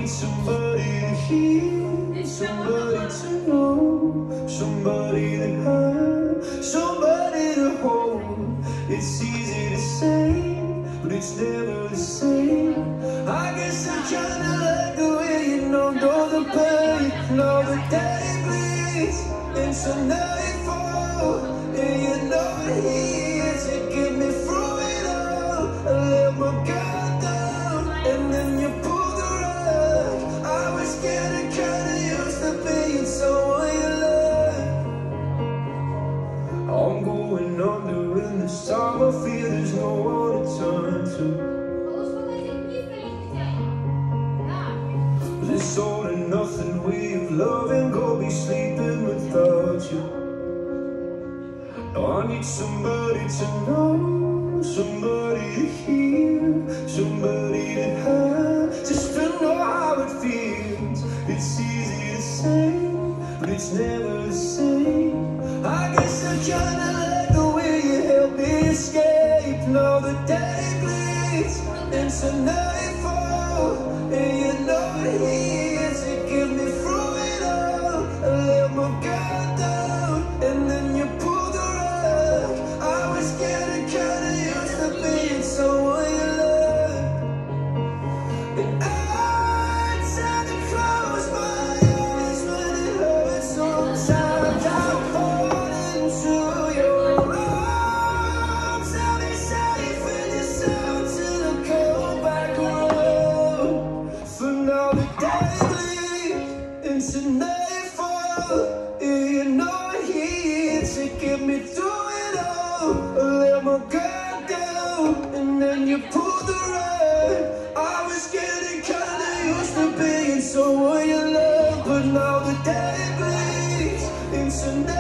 need somebody to hear, somebody to know, somebody to have, somebody to hold. It's easy to say, but it's never the same. I guess I'm trying to like the way you know the pain, know the day bleeds into nightfall, and you know it here to get me through it all. I let my guard down, and then you pulled the rug. I was getting kinda used to being someone you love. I'm going under in this time. I feel there's no one to turn to. This all and nothing way of loving, go be sleeping without you. Now I need somebody to know, somebody to hear, somebody to have, just to know how it feels. It's easy to say, but it's never the same. I guess I'm trying to like the way you help me escape. Now the day bleeds into nightfall, and you know it here to get me through it all. I let my guard down, and then you pulled the rug. I was getting kinda used to being someone you love, and I tend to close my eyes when it hurts. Sometimes I fall into your arms. I'll be safe with yourself till I come back around. For now the day bleeds into nightfall, and you know it here to get me through it all. I let my guard down, and then you pulled the rug. I was getting kinda used to being someone you love, but now the day bleeds into